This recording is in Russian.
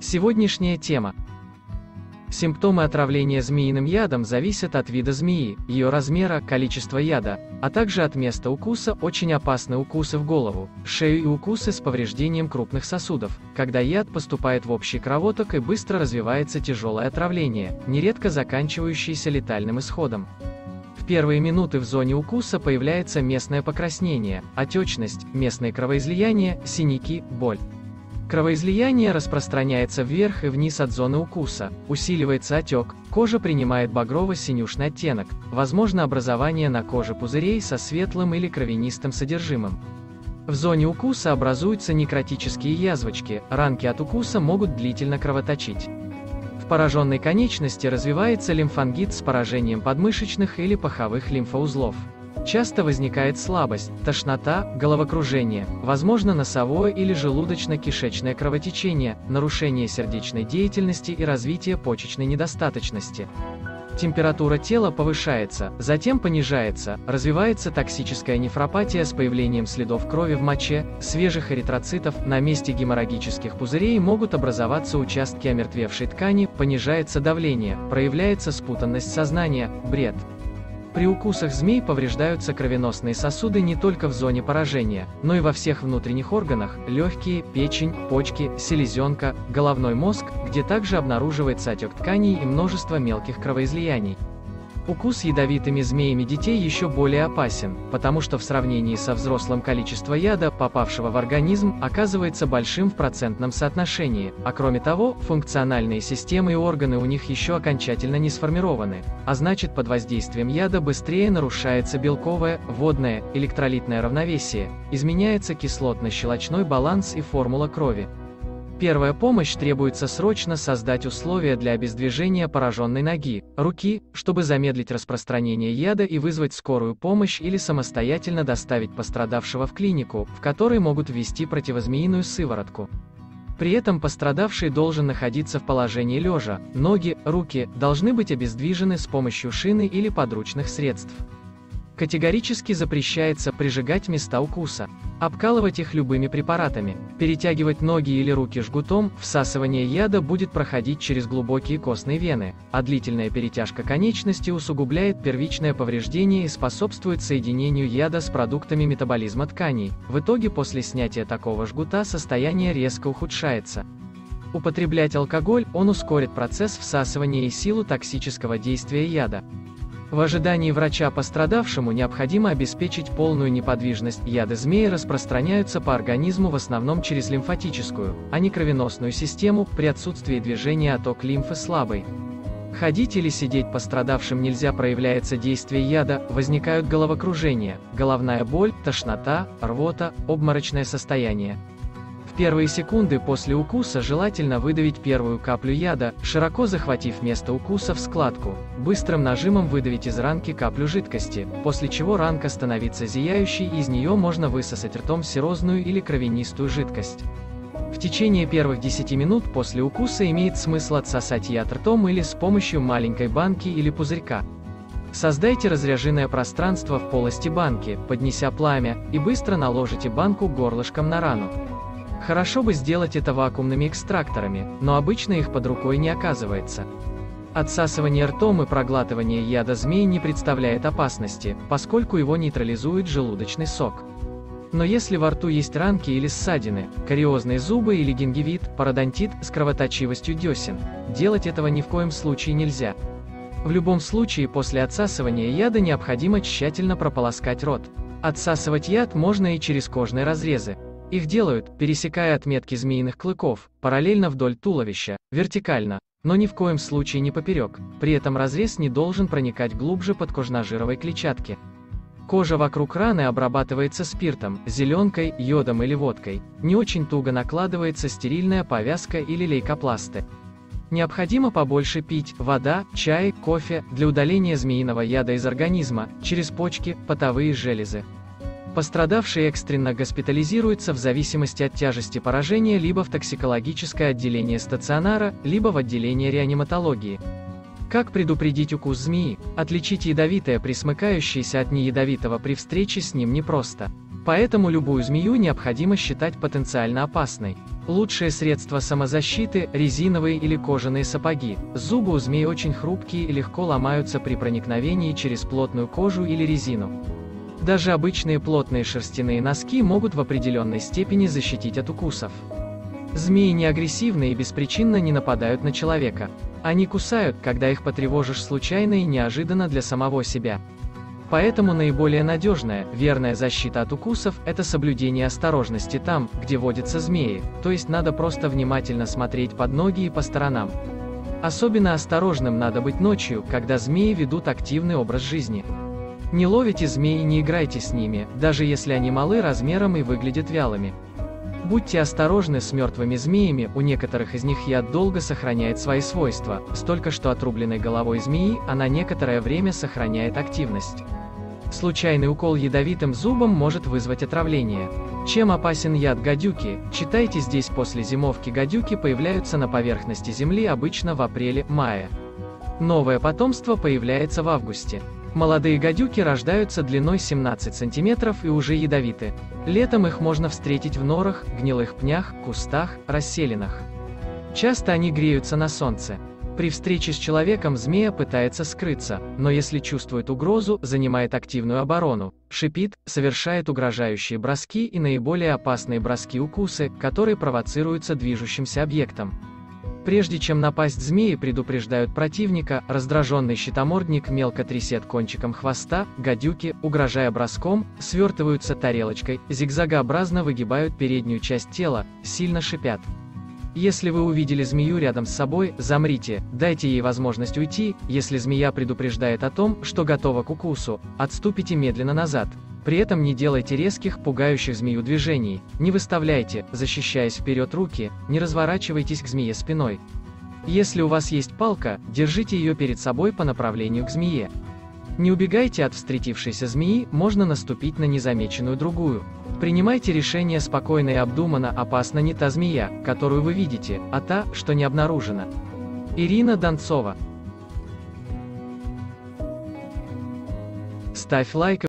Сегодняшняя тема. Симптомы отравления змеиным ядом зависят от вида змеи, ее размера, количества яда, а также от места укуса. Очень опасны укусы в голову, шею и укусы с повреждением крупных сосудов, когда яд поступает в общий кровоток и быстро развивается тяжелое отравление, нередко заканчивающееся летальным исходом. В первые минуты в зоне укуса появляется местное покраснение, отечность, местные кровоизлияния, синяки, боль. Кровоизлияние распространяется вверх и вниз от зоны укуса, усиливается отек, кожа принимает багрово-синюшный оттенок, возможно образование на коже пузырей со светлым или кровянистым содержимым. В зоне укуса образуются некротические язвочки, ранки от укуса могут длительно кровоточить. В пораженной конечности развивается лимфангит с поражением подмышечных или паховых лимфоузлов. Часто возникает слабость, тошнота, головокружение, возможно носовое или желудочно-кишечное кровотечение, нарушение сердечной деятельности и развитие почечной недостаточности. Температура тела повышается, затем понижается, развивается токсическая нефропатия с появлением следов крови в моче, свежих эритроцитов, на месте геморрагических пузырей могут образоваться участки омертвевшей ткани, понижается давление, проявляется спутанность сознания, бред. При укусах змей повреждаются кровеносные сосуды не только в зоне поражения, но и во всех внутренних органах – легкие, печень, почки, селезенка, головной мозг, где также обнаруживается отек тканей и множество мелких кровоизлияний. Укус ядовитыми змеями детей еще более опасен, потому что в сравнении со взрослым количество яда, попавшего в организм, оказывается большим в процентном соотношении, а кроме того, функциональные системы и органы у них еще окончательно не сформированы, а значит под воздействием яда быстрее нарушается белковое, водное, электролитное равновесие, изменяется кислотно-щелочной баланс и формула крови. Первая помощь: требуется срочно создать условия для обездвижения пораженной ноги, руки, чтобы замедлить распространение яда и вызвать скорую помощь или самостоятельно доставить пострадавшего в клинику, в которой могут ввести противозмеиную сыворотку. При этом пострадавший должен находиться в положении лежа, ноги, руки должны быть обездвижены с помощью шины или подручных средств. Категорически запрещается прижигать места укуса, обкалывать их любыми препаратами, перетягивать ноги или руки жгутом. Всасывание яда будет проходить через глубокие костные вены, а длительная перетяжка конечности усугубляет первичное повреждение и способствует соединению яда с продуктами метаболизма тканей. В итоге после снятия такого жгута состояние резко ухудшается. Употреблять алкоголь, он ускорит процесс всасывания и силу токсического действия яда. В ожидании врача пострадавшему необходимо обеспечить полную неподвижность. Яды змеи распространяются по организму в основном через лимфатическую, а не кровеносную систему. При отсутствии движения отток лимфы слабый. Ходить или сидеть пострадавшим нельзя, проявляется действие яда, возникают головокружение, головная боль, тошнота, рвота, обморочное состояние. В первые секунды после укуса желательно выдавить первую каплю яда, широко захватив место укуса в складку, быстрым нажимом выдавить из ранки каплю жидкости, после чего ранка становится зияющей и из нее можно высосать ртом серозную или кровянистую жидкость. В течение первых 10 минут после укуса имеет смысл отсосать яд ртом или с помощью маленькой банки или пузырька. Создайте разряженное пространство в полости банки, поднеся пламя, и быстро наложите банку горлышком на рану. Хорошо бы сделать это вакуумными экстракторами, но обычно их под рукой не оказывается. Отсасывание ртом и проглатывание яда змей не представляет опасности, поскольку его нейтрализует желудочный сок. Но если во рту есть ранки или ссадины, кариозные зубы или гингивит, пародонтит с кровоточивостью десен, делать этого ни в коем случае нельзя. В любом случае после отсасывания яда необходимо тщательно прополоскать рот. Отсасывать яд можно и через кожные разрезы. Их делают, пересекая отметки змеиных клыков, параллельно вдоль туловища, вертикально, но ни в коем случае не поперек, при этом разрез не должен проникать глубже подкожно-жировой клетчатки. Кожа вокруг раны обрабатывается спиртом, зеленкой, йодом или водкой, не очень туго накладывается стерильная повязка или лейкопласты. Необходимо побольше пить вода, чай, кофе для удаления змеиного яда из организма, через почки, потовые железы. Пострадавший экстренно госпитализируется в зависимости от тяжести поражения либо в токсикологическое отделение стационара, либо в отделение реаниматологии. Как предупредить укус змеи? Отличить ядовитое пресмыкающееся от неядовитого при встрече с ним непросто. Поэтому любую змею необходимо считать потенциально опасной. Лучшее средство самозащиты – резиновые или кожаные сапоги. Зубы у змей очень хрупкие и легко ломаются при проникновении через плотную кожу или резину. Даже обычные плотные шерстяные носки могут в определенной степени защитить от укусов. Змеи не агрессивны и беспричинно не нападают на человека. Они кусают, когда их потревожишь случайно и неожиданно для самого себя. Поэтому наиболее надежная, верная защита от укусов – это соблюдение осторожности там, где водятся змеи, то есть надо просто внимательно смотреть под ноги и по сторонам. Особенно осторожным надо быть ночью, когда змеи ведут активный образ жизни. Не ловите змей и не играйте с ними, даже если они малы размером и выглядят вялыми. Будьте осторожны с мертвыми змеями, у некоторых из них яд долго сохраняет свои свойства, столько что отрубленной головой змеи она некоторое время сохраняет активность. Случайный укол ядовитым зубом может вызвать отравление. Чем опасен яд гадюки? Читайте здесь. После зимовки гадюки появляются на поверхности Земли обычно в апреле-мае. Новое потомство появляется в августе. Молодые гадюки рождаются длиной 17 см и уже ядовиты. Летом их можно встретить в норах, гнилых пнях, кустах, расселинах. Часто они греются на солнце. При встрече с человеком змея пытается скрыться, но если чувствует угрозу, занимает активную оборону, шипит, совершает угрожающие броски и наиболее опасные броски-укусы, которые провоцируются движущимся объектом. Прежде чем напасть, змеи предупреждают противника, раздраженный щитомордник мелко трясет кончиком хвоста, гадюки, угрожая броском, свертываются тарелочкой, зигзагообразно выгибают переднюю часть тела, сильно шипят. Если вы увидели змею рядом с собой, замрите, дайте ей возможность уйти. Если змея предупреждает о том, что готова к укусу, отступите медленно назад. При этом не делайте резких, пугающих змею движений, не выставляйте, защищаясь вперед руки, не разворачивайтесь к змее спиной. Если у вас есть палка, держите ее перед собой по направлению к змее. Не убегайте от встретившейся змеи, можно наступить на незамеченную другую. Принимайте решение спокойно и обдуманно, опасна не та змея, которую вы видите, а та, что не обнаружена. Ирина Донцова. Ставь лайк.